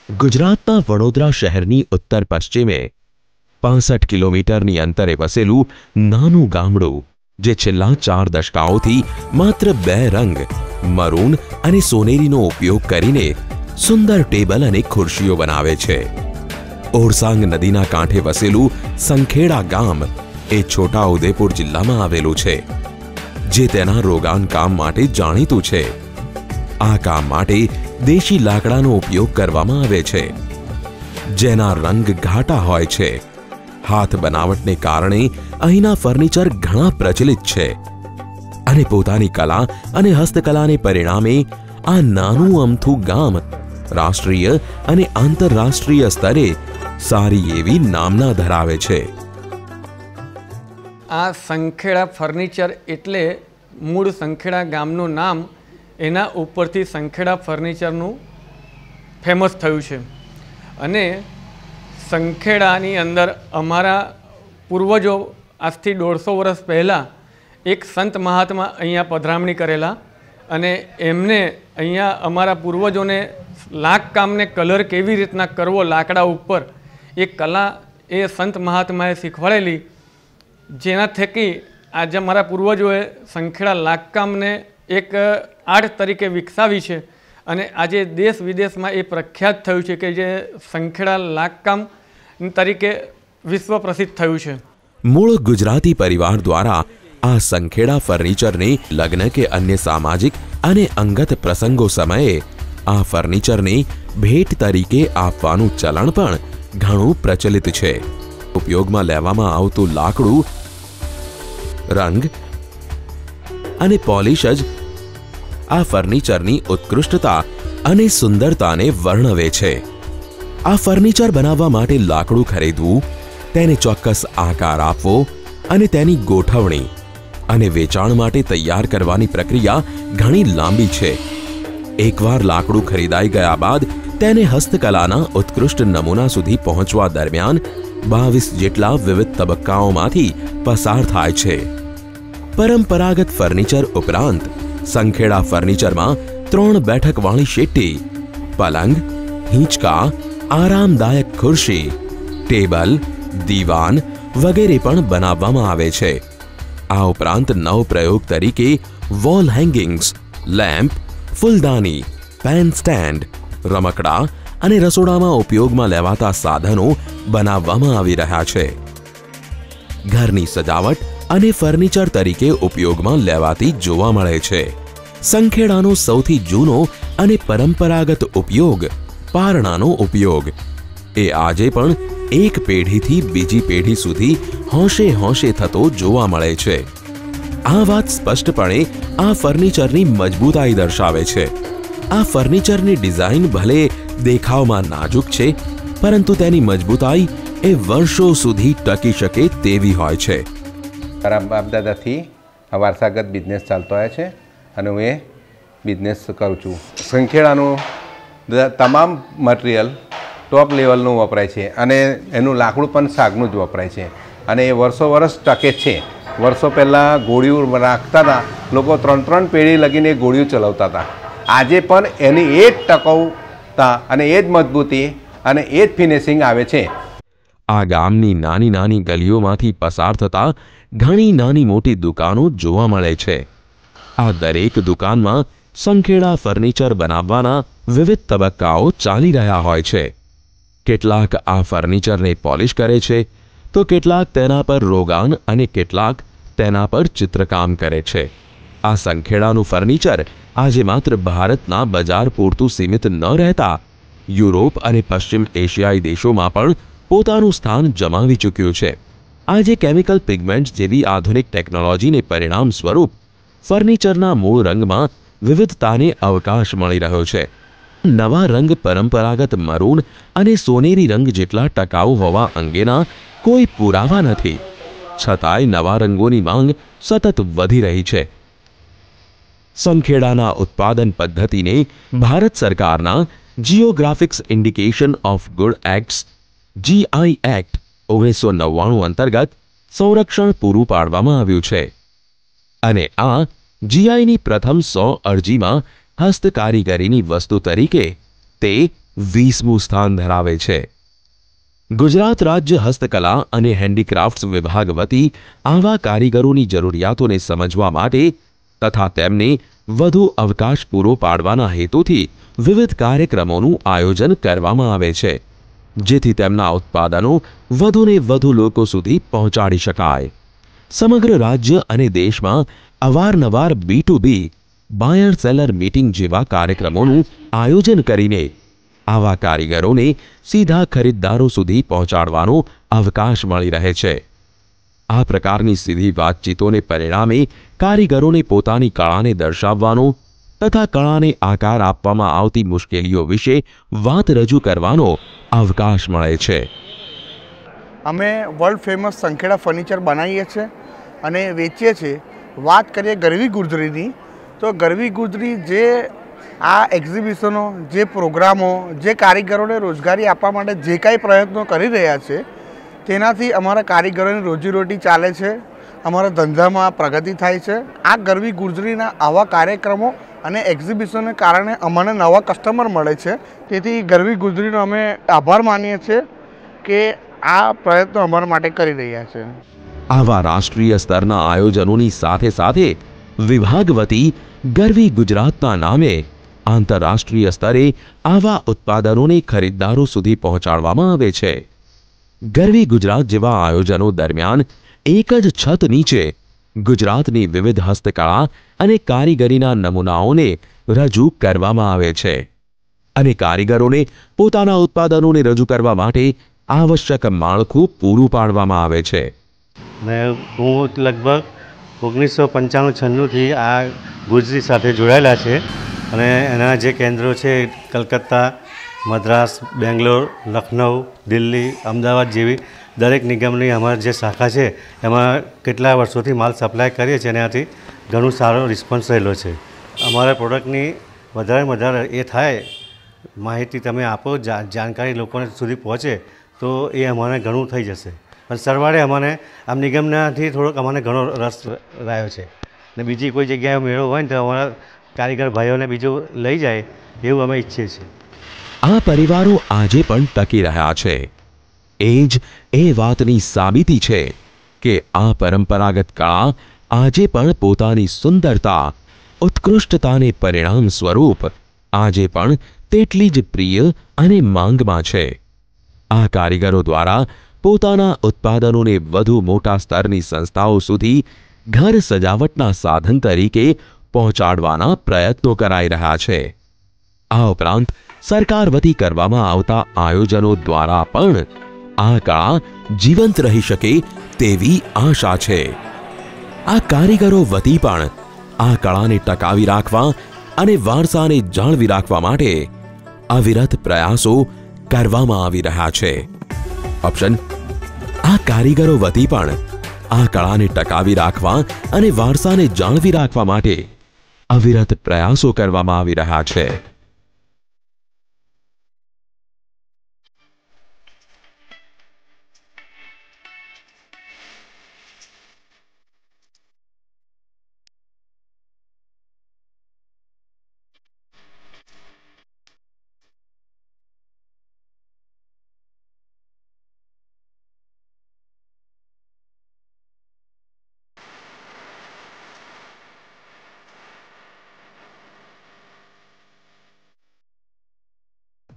ગુજરાતના વડોદરા શહેરની ઉત્તર પશ્ચિમે 65 કિલોમીટરની અંતરે વસેલું નાનું ગામડું જે છેલ્લા 4 દશકાઓથી માત્ર 2 રંગ મરૂન અને સોનેરીનો ઉપયોગ કરીને સુંદર ટેબલ અને ખુરશીઓ બનાવે છે। ઓરસાંગ નદીના કાંઠે વસેલું સંખેડા ગામ એ છોટા ઉદેપુર જિલ્લામાં આવેલું છે, જે તેના રોગાન કામ માટે જાણીતું છે। આ કામ માટે દેશી લાકડાનો ઉપયોગ કરવામાં આવે છે, જેના રંગ ઘાટા હોય છે। હાથ બનાવટને કારણે અહીંના ફર્નિચર ઘણા પ્રચલિત છે અને પોતાની કલા અને હસ્તકલાને પરિણામે આ નાનું અમથું ગામ રાષ્ટ્રીય અને આંતરરાષ્ટ્રીય સ્તરે સારી એવી નામના ધરાવે છે। આ સંખેડા ફર્નિચર એટલે મૂળ સંખેડા ગામનું નામ એના ઉપરથી સંખેડા ફર્નિચરનું ફેમસ થયું છે અને સંખેડાની અંદર અમારા પૂર્વજો આજથી 150 વર્ષ પહેલાં એક સંત મહાત્મા અહીંયા પધરામણી કરેલા અને એમને અહીંયા અમારા પૂર્વજોને લાકકામને કલર કેવી રીતના કરવો લાકડા ઉપર એ કલા એ સંત મહાત્માએ શીખવાડેલી, જેના થકી આજે અમારા પૂર્વજોએ સંખેડા લાકકામને એક આર્ટ તરીકે વિકસાવી છે અને આજે દેશ વિદેશમાં એ પ્રખ્યાત થયું છે કે જે સંખેડા લાકકામ તરીકે વિશ્વ પ્રસિદ્ધ થયું છે। મૂળ ગુજરાતી પરિવાર દ્વારા આ સંખેડા ફર્નિચરને લગ્ન કે અન્ય સામાજિક અને અંગત પ્રસંગો સમયે આ ફર્નિચરને ભેટ તરીકે આપવાનું ચલણ પણ ઘણું પ્રચલિત છે। ઉપયોગમાં લેવામાં આવતું લાકડું, રંગ અને પોલિશ જ આ ફર્નિચરની ઉત્કૃષ્ટતા અને સુંદરતાને વર્ણવે છે। આ ફર્નિચર બનાવવા માટે લાકડું ખરીદવું, તેને ચોક્કસ આકાર આપવો અને તેની ગોઠવણી અને વેચાણ માટે તૈયાર કરવાની પ્રક્રિયા ઘણી લાંબી છે। એકવાર લાકડું ખરીદાઈ ગયા બાદ તેને હસ્તકલાના ઉત્કૃષ્ટ નમૂના સુધી પહોંચવા દરમિયાન 22 જેટલા વિવિધ તબક્કાઓમાંથી પસાર થાય છે। પરંપરાગત ફર્નિચર ઉપરાંત સંખેડા ફર્નિચરમાં 3 બેઠકવાળી શેટ્ટી, પલંગ, હિંચકા, આરામદાયક ખુરશી, ટેબલ, દીવાન વગેરે પણ બનાવવામાં આવે છે। આ ઉપરાંત નવ પ્રયોગ તરીકે વોલ હેંગિંગ્સ, લેમ્પ, ફૂલદાની, પેન સ્ટેન્ડ, રમકડા અને રસોડામાં ઉપયોગમાં લેવાતા સાધનો બનાવવામાં આવી રહ્યા છે। ઘરની સજાવટ અને ફર્નિચર તરીકે ઉપયોગમાં લેવાતી જોવા મળે છે। સંખેડાનો સૌથી જૂનો અને પરંપરાગત ઉપયોગ પારણાનો ઉપયોગ એ આજે પણ એક પેઢીથી બીજી પેઢી સુધી હોંશે હોંશે થતો જોવા મળે છે। આ વાત સ્પષ્ટપણે આ ફર્નિચરની મજબૂતાઈ દર્શાવે છે। આ ફર્નિચરની ડિઝાઇન ભલે દેખાવમાં નાજુક છે, પરંતુ તેની મજબૂતાઈ એ વર્ષો સુધી ટકી શકે તેવી હોય છે। મારા બાપ દાદાથી આ વારસાગત બિઝનેસ ચાલતો આવે છે અને હું એ બિઝનેસ કરું છું। સંખેડાનું તમામ મટીરિયલ ટોપ લેવલનું વપરાય છે અને એનું લાકડું પણ સાગનું જ વપરાય છે અને એ વર્ષો વર્ષ ટકે છે। વર્ષો પહેલાં ગોળીઓ રાખતા હતા લોકો, 3 પેઢી લગીને ગોળીઓ ચલાવતા હતા। આજે પણ એની એ જ ટકાઉતા અને એ જ મજબૂતી અને એ જ ફિનિશિંગ આવે છે। આ ગામની નાની નાની ગલીઓમાંથી પસાર થતા ઘણી નાની મોટી દુકાનો જોવા મળે છે। આ દરેક દુકાનમાં સંખેડા ફર્નિચર બનાવવાના વિવિધ તબક્કાઓ ચાલી રહ્યા હોય છે। કેટલાક આ ફર્નિચરને પોલિશ કરે છે, તો કેટલાક તેના પર રોગાન અને કેટલાક તેના પર ચિત્રકામ કરે છે। આ સંખેડાનું ફર્નિચર આજે માત્ર ભારતના બજાર પૂરતું સીમિત ન રહેતા યુરોપ અને પશ્ચિમ એશિયાઈ દેશોમાં પણ પોતાનું સ્થાન જમાવી ચૂક્યું છે। આજે કેમિકલ પિગમેન્ટ્સ જેવી આધુનિક ટેકનોલોજીને પરિણામ સ્વરૂપ ફર્નિચરના મૂળ રંગમાં વિવિધતાને અવકાશ મળી રહ્યો છે। નવા રંગ પરંપરાગત મરૂન અને સોનેરી રંગ જેટલા ટકાઉ હોવા અંગેના કોઈ પુરાવા નથી, છતાંય નવા રંગોની માંગ સતત વધી રહી છે। સંખેડાના ઉત્પાદન પદ્ધતિને ભારત સરકારના geographics indication of good acts GI act 1999 અંતર્ગત સંરક્ષણ પૂરું પાડવામાં આવ્યું છે અને આ GIની પ્રથમ 100 અરજીમાં હસ્તકારીગરીની વસ્તુ તરીકે તે 20મું સ્થાન ધરાવે છે. ગુજરાત રાજ્ય હસ્તકલા અને હેન્ડીક્રાફ્ટ્સ વિભાગ વતી આવા કારીગરોની જરૂરિયાતોને સમજવા માટે તથા તેમને વધુ અવકાશ પૂરો પાડવાના હેતુથી વિવિધ કાર્યક્રમોનું આયોજન કરવામાં આવે છે, જેથી તેમના ઉત્પાદનો વધુને વધુ લોકો સુધી પહોંચાડી શકાય. સમગ્ર રાજ્ય અને દેશમાં અવારનવાર B2B બાયર સેલર મીટિંગ જેવા કાર્યક્રમોનું આયોજન કરીને આવા કારીગરોને સીધા ખરીદદારો સુધી પહોંચાડવાનો અવકાશ મળી રહે છે. આ પ્રકારની સીધી વાતચીતોને પરિણામે કારીગરોને પોતાની કળાને દર્શાવવાનો તથા કળાને આકાર આપવામાં આવતી મુશ્કેલીઓ વિશે વાત રજૂ કરવાનો અવકાશ મળે છે. અમે વર્લ્ડ ફેમસ સંખેડા ફર્નિચર બનાવીએ છીએ અને વેચીએ છીએ. વાત કરીએ ગરવી ગુર્જરીની, તો ગરવી ગુર્જરી જે આ એક્ઝિબિશનો, જે પ્રોગ્રામો, જે કારીગરોને રોજગારી આપવા માટે જે કાંઈ પ્રયત્નો કરી રહ્યા છે તેનાથી અમારા કારીગરોની રોજીરોટી ચાલે છે, અમારા ધંધામાં પ્રગતિ થાય છે. આ ગરવી ગુર્જરીના આવા કાર્યક્રમો અને એક્ઝિબિશનને કારણે અમને નવા કસ્ટમર મળે છે. તેથી ગરવી ગુર્જરીનો અમે આભાર માનીએ છીએ કે આ પ્રયત્નો અમારા માટે કરી રહ્યા છે. આવા રાષ્ટ્રીય સ્તરના આયોજનોની સાથે સાથે વિભાગ વતી ગરવી ગુજરાતના નામે આંતરરાષ્ટ્રીય સ્તરે આવા ઉત્પાદનોને ખરીદદારો સુધી પહોંચાડવામાં આવે છે. ગરવી ગુજરાત જેવા આયોજનો દરમિયાન એક જ છત નીચે ગુજરાતની વિવિધ હસ્તકળા અને કારીગરીના નમૂનાઓને રજૂ કરવામાં આવે છે અને કારીગરોને પોતાના ઉત્પાદનોને રજૂ કરવા માટે આવશ્યક માળખું પૂરું પાડવામાં આવે છે. ને હું લગભગ 1995-96થી આ ગુર્જરી સાથે જોડાયેલા છે અને એના જે કેન્દ્રો છે કલકત્તા, મદ્રાસ, બેંગ્લોર, લખનઉ, દિલ્હી, અમદાવાદ જેવી દરેક નિગમની અમારી જે શાખા છે એમાં કેટલા વર્ષોથી માલ સપ્લાય કરીએ છીએ અને એનાથી ઘણું સારો રિસ્પોન્સ રહેલો છે. અમારા પ્રોડક્ટની વધારે એ થાય, માહિતી તમે આપો, જાણકારી લોકોને સુધી પહોંચે તો એ અમારે ઘણું થઈ જશે. પણ સરવાળે અમને આમ નિગમનાથી થોડોક અમને ઘણો રસ રહ્યો છે ને બીજી કોઈ જગ્યાએ મેળો હોય ને તો અમારા કારીગર ભાઈઓને બીજું લઈ જાય એવું અમે ઈચ્છીએ છીએ. આ પરિવારો આજે પણ ટકી રહ્યા છે. એ જ એ વાતની સાબિતી છે કે આ પરંપરાગત કળા આજે પણ પોતાની સુંદરતા, ઉત્કૃષ્ટતાને પરિણામ સ્વરૂપ આજે પણ તેટલી જ પ્રિય અને માંગમાં છે. આ કારીગરો દ્વારા પોતાના ઉત્પાદનોને વધુ મોટા સ્તરની સંસ્થાઓ સુધી ઘર સજાવટના સાધન તરીકે પહોંચાડવાના પ્રયત્નો કરાઈ રહ્યા છે. આ ઉપરાંત સરકાર વતી કરવામાં આવતા આયોજનો દ્વારા પણ આ કળા જીવંત રહી શકે તેવી આશા છે. આ કારીગરો વતી પણ આ કળાને ટકાવી રાખવા અને વારસાને જાળવી રાખવા માટે અવિરત પ્રયાસો કરવામાં આવી રહ્યા છે. ઓપ્શન: આ કારીગરો વતી પણ આ કળાને ટકાવી રાખવા અને વારસાને જાળવી રાખવા માટે અવિરત પ્રયાસો કરવામાં આવી રહ્યા છે.